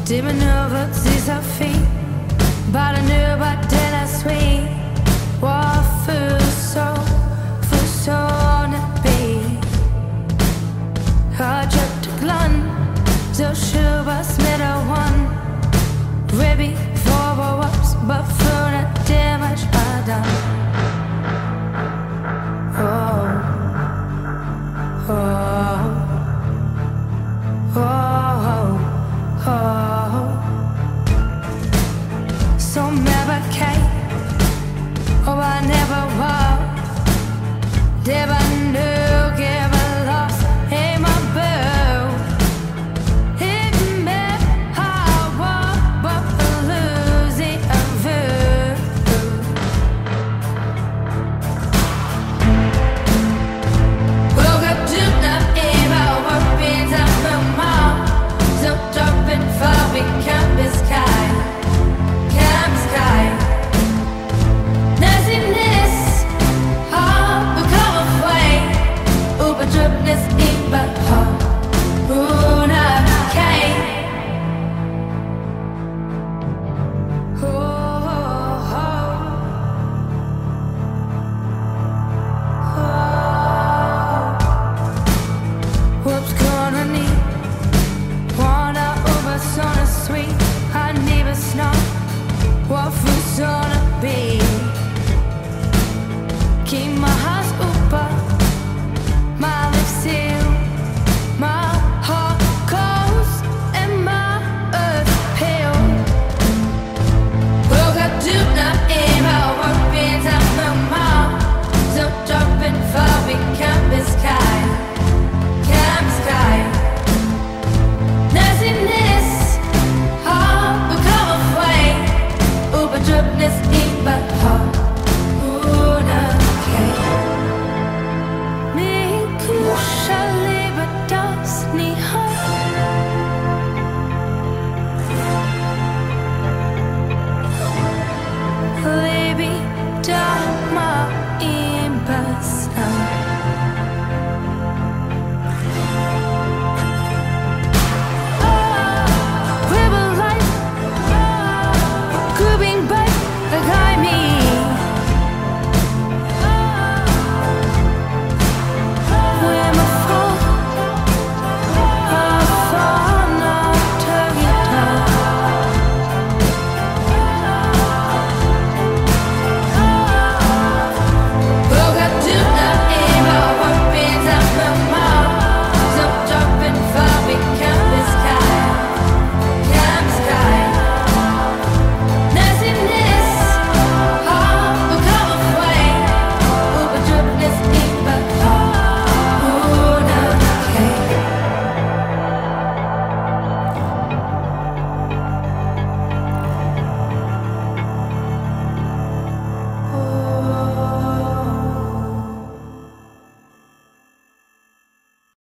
Dimmen over dieser feet, bara nu bara denna sweet. Vad för sån att be. Har köpt glann, så tjuva smitta one. Ribby for ups, but for the damage I done. Oh, oh, oh, oh. Som never came, oh I never was. Det var nog jag lost in my boat. Hit me how I but for losing a view. Woke up to the evil workings of the mall. So dark and far we can't be sky. Can't sky. Nothingness, how we come away. Overdriveness in my heart. Who not came. What's gonna need? Wanna over on a sweet. I never snap. What food's gonna be?